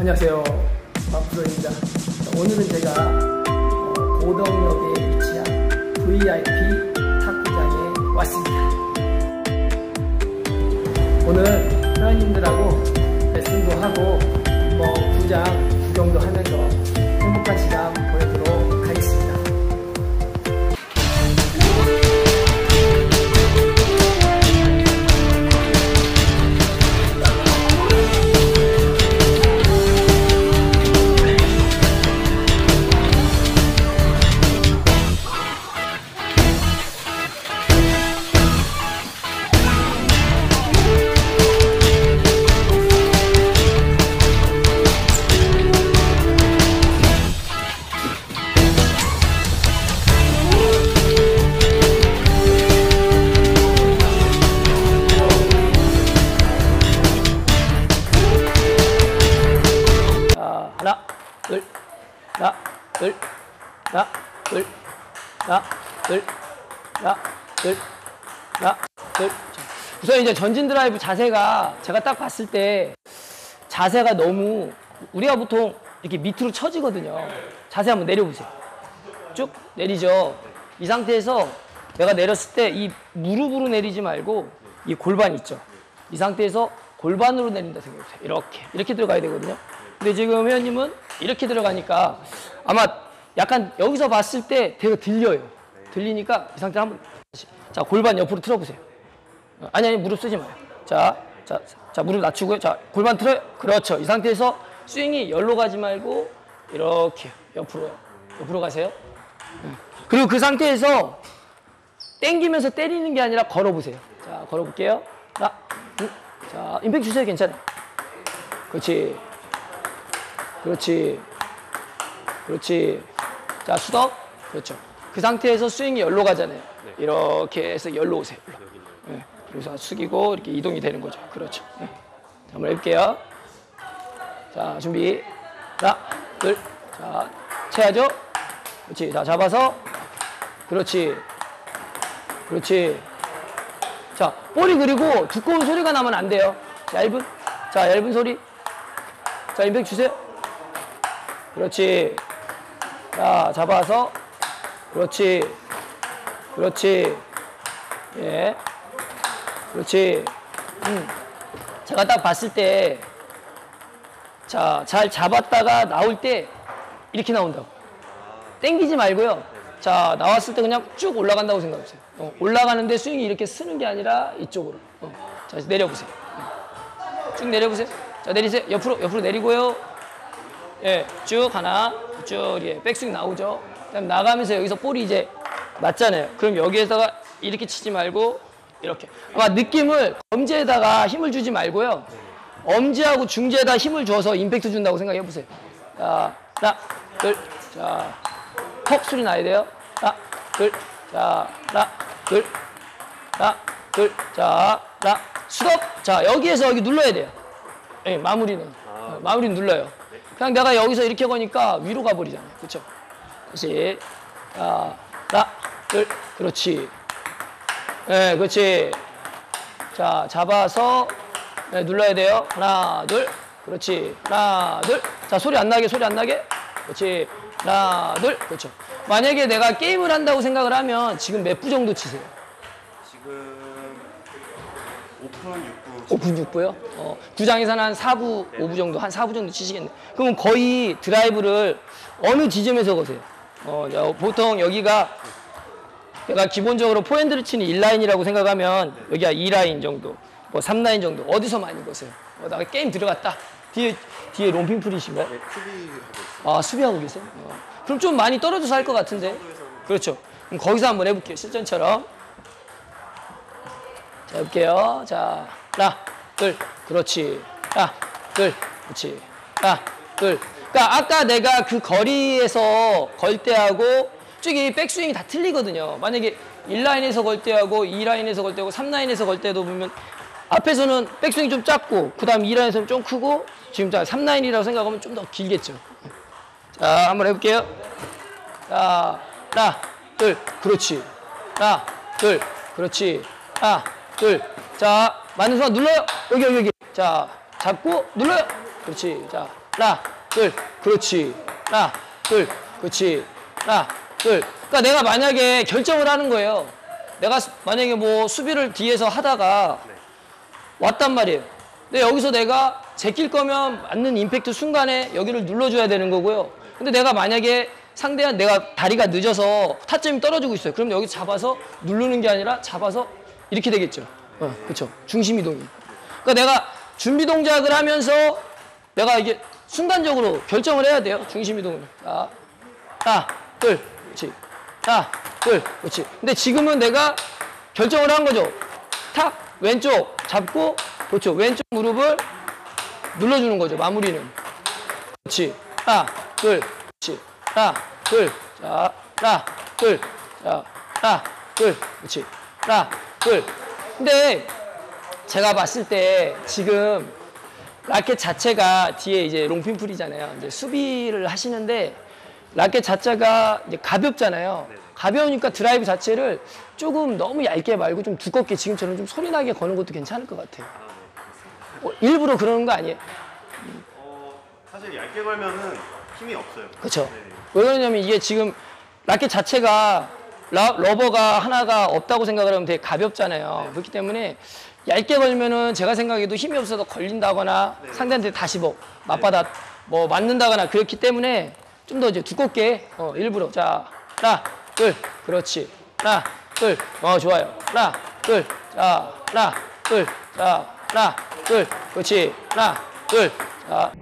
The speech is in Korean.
안녕하세요. 박프로입니다. 오늘은 제가 고덕역에 위치한 VIP 탁구장에 왔습니다. 오늘 회원님들하고 레슨도 하고 구장 구경도 하면서 행복한 시간 보내도록 하겠습니다. 하나, 둘, 하나, 둘, 하나, 둘, 하나, 둘, 하나, 둘, 하나, 둘. 우선 이제 전진 드라이브 자세가 제가 딱 봤을 때 자세가 너무 우리가 보통 이렇게 밑으로 처지거든요. 자세 한번 내려보세요. 쭉 내리죠. 이 상태에서 내가 내렸을 때 이 무릎으로 내리지 말고 이 골반 있죠. 이 상태에서 골반으로 내린다 생각해보세요. 이렇게 들어가야 되거든요. 근데 지금 회원님은 이렇게 들어가니까 아마 약간 여기서 봤을 때 되게 들려요. 들리니까 이 상태 한번 자 골반 옆으로 틀어보세요. 아니 무릎 쓰지 마요. 자 무릎 낮추고요. 자 골반 틀어요. 그렇죠. 이 상태에서 스윙이 열로 가지 말고 이렇게 옆으로 가세요. 그리고 그 상태에서 당기면서 때리는 게 아니라 걸어보세요. 자 걸어볼게요. 하나, 자 임팩트 주세요. 괜찮아요. 그렇지. 그렇지. 그렇지. 자, 수덕. 그렇죠. 그 상태에서 스윙이 열로 가잖아요. 네. 이렇게 해서 열로 오세요. 네. 그래서 숙이고 이렇게 이동이 되는 거죠. 그렇죠. 네. 자, 한번 해볼게요. 자, 준비. 하나, 둘. 자, 채야죠? 그렇지. 자, 잡아서. 그렇지. 그렇지. 자, 볼이 그리고 두꺼운 소리가 나면 안 돼요. 얇은 소리. 자, 임팩트 주세요. 그렇지. 자, 잡아서. 그렇지. 그렇지. 예. 그렇지. 제가 딱 봤을 때, 자, 잘 잡았다가 나올 때 이렇게 나온다고. 땡기지 말고요. 자, 나왔을 때 그냥 쭉 올라간다고 생각해보세요. 올라가는데 스윙이 이렇게 쓰는 게 아니라 이쪽으로. 자, 내려보세요. 쭉 내려보세요. 자, 내리세요. 옆으로 내리고요. 예, 쭉 하나, 쭉 예, 백스윙 나오죠. 그다음 나가면서 여기서 볼이 이제 맞잖아요. 그럼 여기에다가 이렇게 치지 말고 이렇게. 아마 느낌을 엄지에다가 힘을 주지 말고요. 엄지하고 중지에다 힘을 줘서 임팩트 준다고 생각해 보세요. 자, 하나, 둘, 자, 턱 소리 나야 돼요. 하나, 둘, 자, 하나, 둘, 하나, 둘, 자, 하나, 수덕. 자, 여기에서 여기 눌러야 돼요. 예, 마무리는 눌러요. 그냥 내가 여기서 이렇게 거니까 위로 가버리잖아요. 그렇죠? 그렇지. 자, 하나, 둘, 그렇지. 네, 그렇지. 자, 잡아서 네, 눌러야 돼요. 하나, 둘, 그렇지. 하나, 둘. 자, 소리 안 나게. 그렇지. 하나, 둘, 그렇죠. 만약에 내가 게임을 한다고 생각을 하면 지금 몇 부 정도 치세요? 지금 오픈 6부. 오픈 6부요? 구장에서는 한 4부, 네. 5부 정도, 한 4부 정도 치시겠네. 그러면 거의 드라이브를 어느 지점에서 거세요? 보통 여기가 내가 기본적으로 포핸드를 치는 1라인이라고 생각하면 여기가 2라인 정도, 3라인 정도 어디서 많이 거세요? 나 게임 들어갔다. 뒤에 롬핑 풀이신가요? 네, 수비하고 있어요. 아, 수비하고 계세요? 그럼 좀 많이 떨어져서 할 것 같은데? 그렇죠. 그럼 거기서 한번 해볼게요. 실전처럼. 자, 해볼게요. 자, 하나, 둘, 그렇지. 하나, 둘, 그렇지. 하나, 둘. 그러니까 아까 내가 그 거리에서 걸 때하고 저기 백스윙이 다 틀리거든요. 만약에 1라인에서 걸 때하고 2라인에서 걸 때하고 3라인에서 걸 때도 보면 앞에서는 백스윙이 좀 작고 그 다음 2라인에서는 좀 크고 지금 3라인이라고 생각하면 좀 더 길겠죠. 자, 한번 해볼게요. 자, 하나, 둘, 그렇지. 하나, 둘, 그렇지. 하나, 둘. 자, 맞는 순간 눌러요. 여기. 자, 잡고 눌러요. 그렇지. 자, 하나, 둘, 그렇지. 하나, 둘, 그렇지. 하나, 둘. 그러니까 내가 만약에 결정을 하는 거예요. 내가 만약에 뭐 수비를 뒤에서 하다가 왔단 말이에요. 근데 여기서 내가 제낄 거면 맞는 임팩트 순간에 여기를 눌러줘야 되는 거고요. 근데 내가 만약에 상대한 내가 다리가 늦어서 타점이 떨어지고 있어요. 그럼 여기 잡아서 누르는 게 아니라 잡아서 이렇게 되겠죠. 그렇죠. 중심 이동이. 그러니까 내가 준비 동작을 하면서 내가 이게 순간적으로 결정을 해야 돼요. 중심 이동을. 하나, 둘, 그렇지. 하나, 둘, 그렇지. 근데 지금은 내가 결정을 한 거죠. 탁, 왼쪽 잡고, 그렇죠. 왼쪽 무릎을 눌러주는 거죠. 마무리는. 그렇지. 하나, 둘, 그렇지. 하나, 둘, 자, 하나, 둘, 자, 하나, 둘, 그렇지. 하나, 둘. 근데 제가 봤을 때 지금 라켓 자체가 뒤에 이제 롱핀 풀이잖아요. 이제 수비를 하시는데 라켓 자체가 이제 가볍잖아요. 가벼우니까 드라이브 자체를 조금 너무 얇게 말고 좀 두껍게 지금처럼 좀 소리나게 거는 것도 괜찮을 것 같아요. 일부러 그러는 거 아니에요? 사실 얇게 걸면은 힘이 없어요. 그렇죠. 왜 그러냐면 이게 지금 라켓 자체가 러버가 하나가 없다고 생각을 하면 되게 가볍잖아요. 그렇기 때문에 얇게 걸면은 제가 생각해도 힘이 없어서 걸린다거나 상대한테 다시 뭐 맞받아 뭐 맞는다거나 그렇기 때문에 좀 더 이제 두껍게 일부러 자 하나 둘 그렇지 하나 둘 좋아요 하나 둘 자 하나 둘 자 하나 둘 그렇지 하나 둘 자